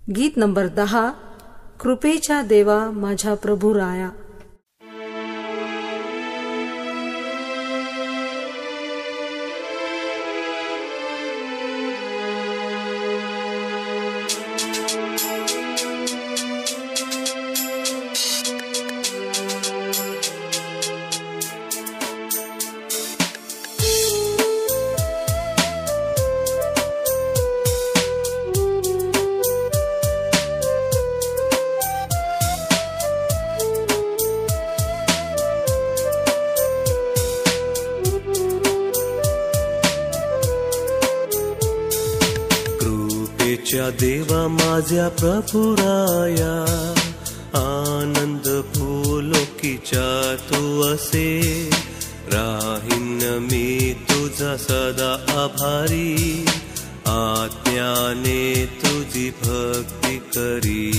गीत नंबर 10, कृपेच्या देवा माझ्या प्रभू राया. देवा माझ्या प्रभुराया, आनंद भूलोकीच्या तू असे. राहीन मी तुझा सदा आभारी, आज्ञाने तुझी भक्ती करी.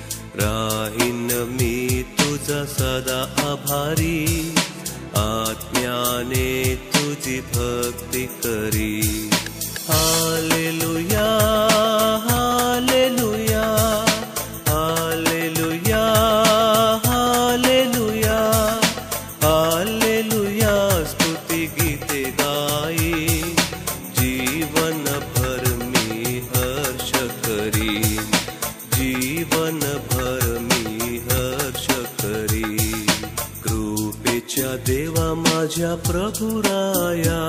राहीन मी तुझा सदा आभारी, आज्ञाने तुझी भक्ती करी. हालेलुया हालेलुया हालेलुया हालेलुया हालेलुया. स्तुति गीते गाई, जीवन भर मी हर्ष करी. जीवन भर मी हर्ष करी. कृपेच्या देवा माझ्या प्रभुराया,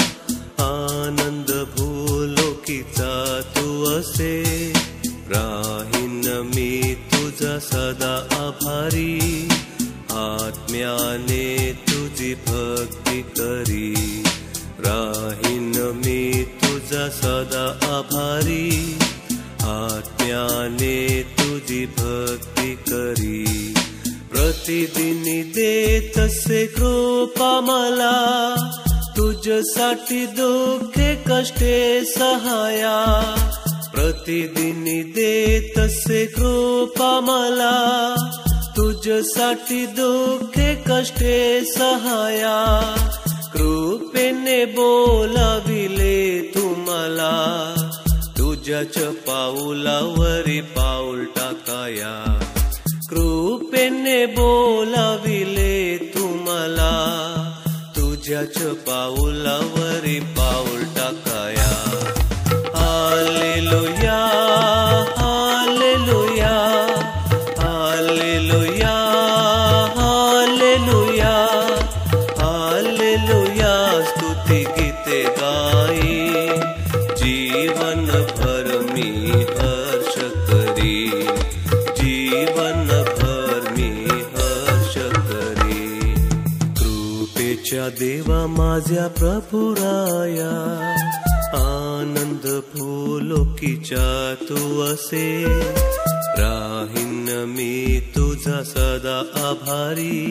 आनंद भूलोकीचा तू असे. राहीन मी तुझा सदा आभारी, आत्म्याने तुझी भक्ती करी. राहीन मी तुझा सदा आभारी, आत्म्याने तुझी भक्ती करी. प्रतिदिनी देत असे कृपा मला, तुझ्यासाठी दुःखे कष्टे सहाया. प्रतिदिनी देत असे कृपा मला, तुझ्यासाठी दुःखे कष्टे सहाया. कृपेने बोलाविले तुम्हाला, तुझ्याच पाऊलावरी पाऊल टाकाया. कृपेने बोलाविले तुम्हाला, तुझ्याच पाऊलावरी पाऊल टाकाया. हालेलुया हालेलुया हालेलुया हालेलुया हालेलुया. स्तुति गीते गाई, जीवन भर मी हर्ष करी. जीवन भर मी हर्ष करी. कृपेच्या देवा माझ्या प्रभुराया, आनंद भूलोकीच्या तू असे. राहीन मी तुझा सदा आभारी,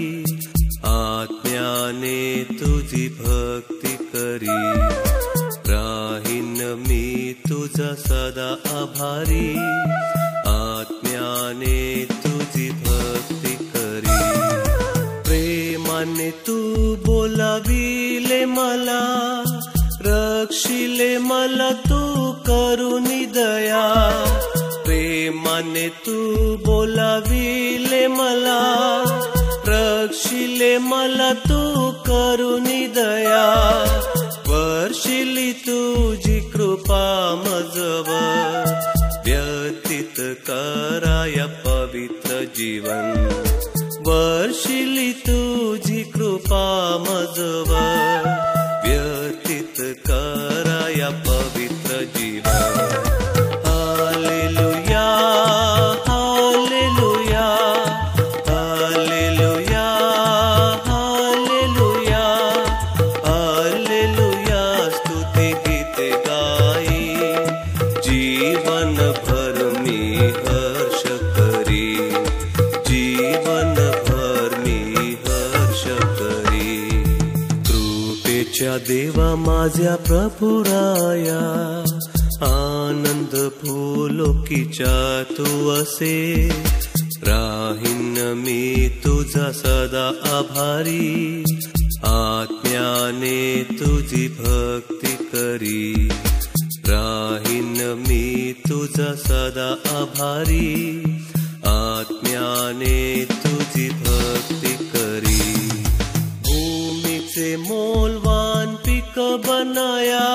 आत्म्याने तुझी भक्ती करी. राहीन मी तुझा सदा आभारी, आत्म्याने तुझी भक्ती करी. प्रेमाने तू बोलाविले मला, रक्षिले मला तू करुणी दया. प्रेमाने तू बोलाविले मला, रक्षिले मला तू करुणी दया. वर्षिली तुझी कृपा मजवर, व्यतीत कराया पवित्र जीवन. वर्षिली तुझी कृपा मजवर, व्यतीत कराया पवित्र जीवन. हालेलुया हालेलुया हालेलुया हालेलुया हालेलुया. स्तुति गीते गाई, जीवन भर मी हर्ष करी. जीवन भर मी हर्ष करी. कृपेच्या देवा माझ्या प्रभुराया, आनंद भूलोकीच्या तू असे. राहीन मी तुझा सदा आभारी, आत्म्याने तुझी भक्ती करी. राहीन मी तुझा सदा आभारी, आत्म्याने तुझी भक्ती करी. भूमीचे मोलवान पीक बनाया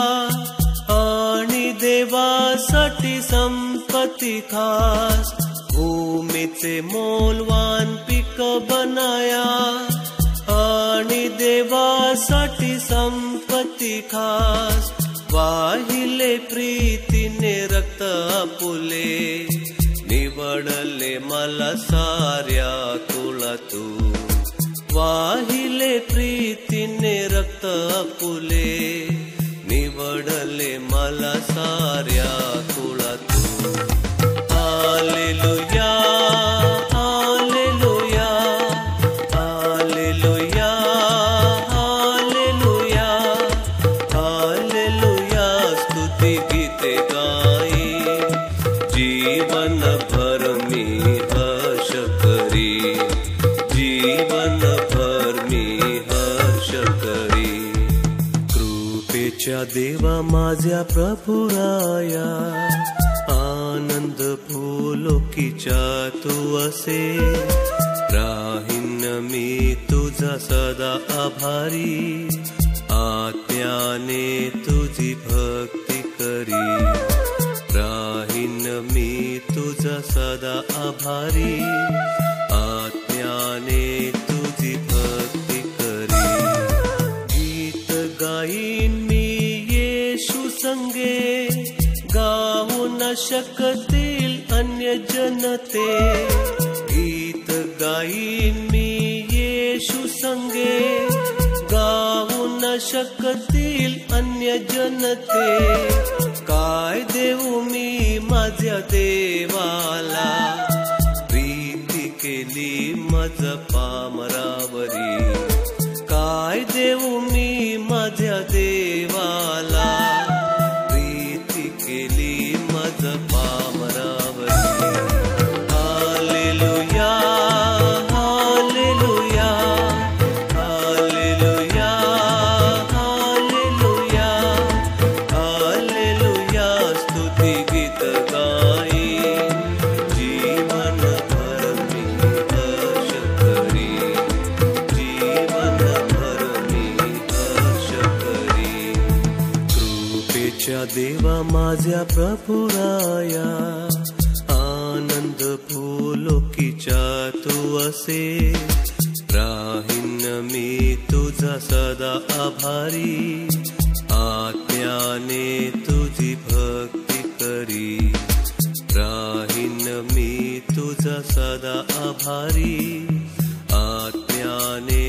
आणि देवासाठी संपत्ती खास. भूमीचे मोलवान पीक बनाया आणि देवासाठी संपत्ती खास. वाहिले प्रीतीने रक्त आपुले, निवडले मला साऱ्या कुळातून. वाहिले प्रीतीने रक्त आपुले, निवडले मला साऱ्या कुळातून. हालेलुया हालेलुया हालेलुया हालेलुया हालेलुया. स्तुती गीते गाई, जीवन भर मी हर्ष करी. जीवन भर मी हर्ष करी. कृपेच्या देवा माझ्या प्रभुराया, आनंद फुलोकीच्या तू असे. राहीन मी तुझा सदा आभारी, आत्म्याने तुझी भक्ती करी. राहीन मी तुझा सदा आभारी, आत्म्याने तुझी भक्ती करी. गीत गाईन मी येशू संगे, गाऊ न शकतील अन्य जनते. गीत गाईन मी येशू संगे, गाऊ न शकतील अन्य जनते. काय देऊ मी माझ्या देवाला, प्रीती केली मज पामरावरी. काय देऊ मी माझ्या देवाला, प्रीती केली मज पामरावरी. हालेलुया हालेलुया हालेलुया हालेलुया हालेलुया. स्तुती गीत गाई, जीवन भर मी हर्ष करी. जीवन भर मी हर्ष करी. कृपेच्या देवा माझ्या प्रभुराया, आनंद फुलोकीच्या तू असे. राहीन मी तुझा सदा आभारी, आत्म्याने तुझी भक्ती करी. राहीन मी तुझा सदा आभारी, आत्म्याने